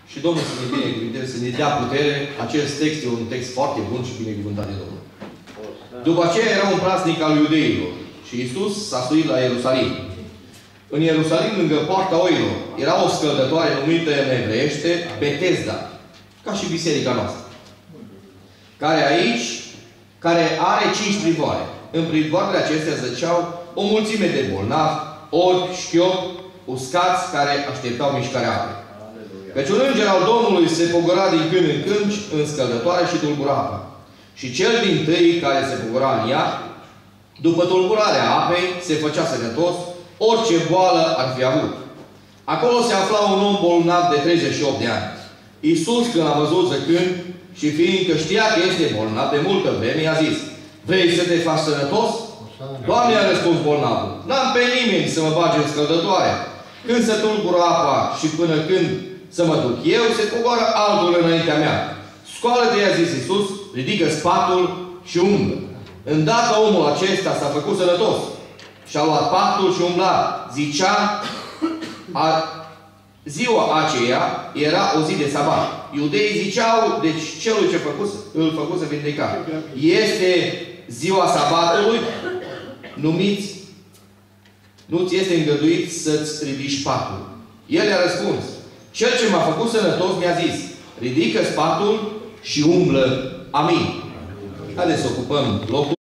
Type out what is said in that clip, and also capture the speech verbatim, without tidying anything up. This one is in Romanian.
Și Domnul să ne binecuvânteze, să ne dea putere. Acest text e un text foarte bun și binecuvântat de Domnul. După aceea era un praznic al iudeilor și Iisus s-a suit la Ierusalim. În Ierusalim, lângă poarta oilor, era o scăldătoare numită în evreiește Betesda, ca și biserica noastră, care aici, care are cinci privoare. În privoarele acestea zăceau o mulțime de bolnavi, orbi, șchiopi, uscați, care așteptau mișcarea apei. Căci un înger al Domnului se pogora din când în când în scăldătoare și tulbura apa. Și cel din tâi care se pogora în ea, după tulburarea apei, se făcea sănătos, orice boală ar fi avut. Acolo se afla un om bolnav de treizeci și opt de ani. Iisus, când a văzut zăcând și fiindcă știa că este bolnav de multă vreme, i-a zis: vrei să te faci sănătos? Doamne, a răspuns bolnavul, n-am pe nimeni să mă bage în scăldătoare. Când se tulbură apa și până când să mă duc eu, se coboară altul înaintea mea. Scoală-te, i-a zis Iisus, ridică spatul și umblă. Îndată omul acesta s-a făcut sănătos. Și-a luat patul și umbla. Zicea, a, ziua aceea era o zi de sabat. Iudeii ziceau, deci celui ce făcuse, îl făcuse vindecat. Este ziua sabatului, numiți, nu-ți este îngăduit să-ți ridici patul. El i-a răspuns, cel ce m-a făcut sănătos mi-a zis, ridică spatul și umblă. Amin. Haideți să ocupăm locul.